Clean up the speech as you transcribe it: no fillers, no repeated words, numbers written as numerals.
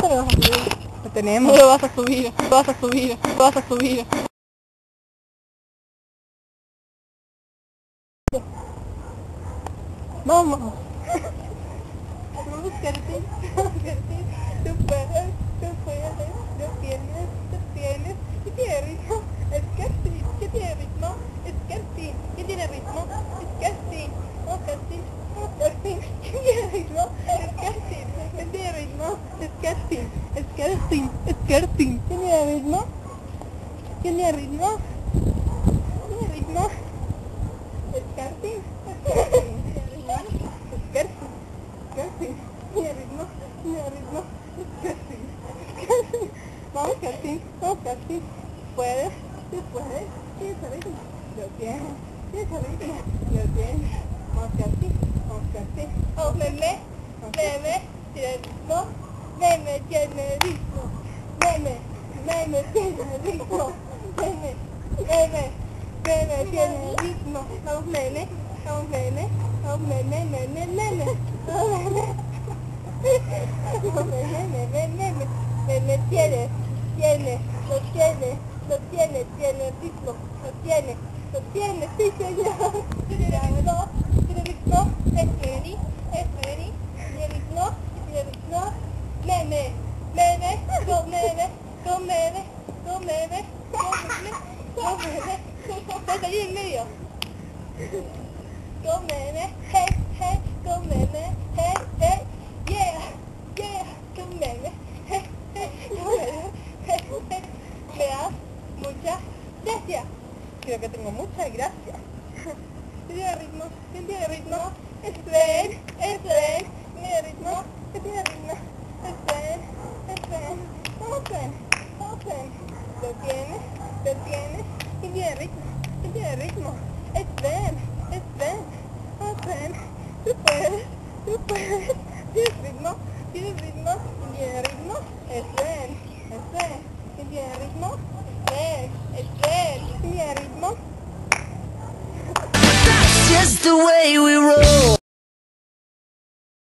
lo vas a subir. Lo tenemos. No lo vas a subir, lo vas a subir, lo vas a subir. Vamos. Vamos, Cartín, Cartín. Tú puedes, lo tienes. ¿Qué tiene ritmo? Es Cartín. ¿Qué tiene ritmo? Es Cartín. ¿Qué tiene ritmo? Es Cartín. Oh, Cartín. Oh, Cartín. ¿Qué tiene ritmo? Es Cartín. ¿Qué tiene ritmo? Es Cartín. Es Cartín. Es Cartín. ¿Qué tiene ritmo? ¿Qué tiene ritmo? ¿Qué tiene ritmo? Es Cartín. Es Cartín. Cartín, tiene ritmo, Cartín. Vamos, Cartín, puedes, tienes ritmo, lo tienes ritmo, vamos, Cartín, vamos, meme, tiene ritmo, meme tiene ritmo, meme tiene ritmo, meme tiene ritmo, vamos, meme, me tiene ritmo, lo tiene, sí señor, tiene ritmo, es ready, tiene ritmo, meme, estás ahí en medio. Go meme, hey, go meme, hey, yeah, go meme, hey, go meme, hey. Me das muchas gracias. Creo que tengo muchas gracias. ¿Tiene ritmo? Es Sven, tiene ritmo, es Sven, vamos Sven, lo tienes, y tiene ritmo, es Sven, vamos Sven, tú puedes, tienes ritmo, y tiene ritmo, es Sven, y tiene ritmo, es Sven, y tiene ritmo. That's just the way we roll.